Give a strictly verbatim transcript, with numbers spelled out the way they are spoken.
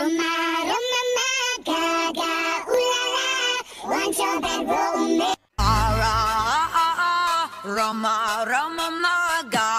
Roma, Roma, ma, gaga, ooh la la, want your bed romance. Ah, ah, ah, ah, Roma, Roma, ma, gaga.